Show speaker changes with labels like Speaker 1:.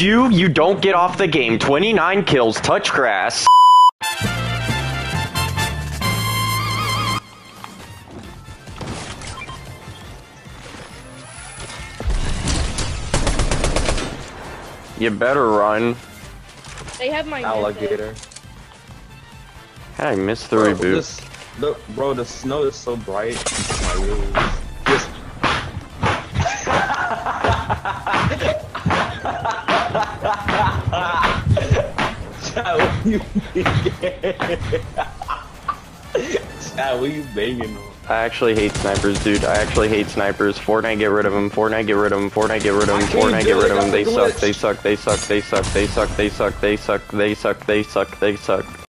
Speaker 1: You don't get off the game. 29 kills, touch grass. You better run.
Speaker 2: They have my
Speaker 3: alligator.
Speaker 1: How did I miss the reboot?
Speaker 3: Bro, the snow is so bright. My ears. Chad, what you banging? Chad, what you banging on?
Speaker 1: I actually hate snipers, dude. I actually hate snipers. Fortnite, get rid of them. Fortnite, get rid of them. Fortnite, get rid of them. Fortnite, get rid of them. They suck. They suck. They suck. They suck. They suck. They suck. They suck. They suck. They suck. They suck.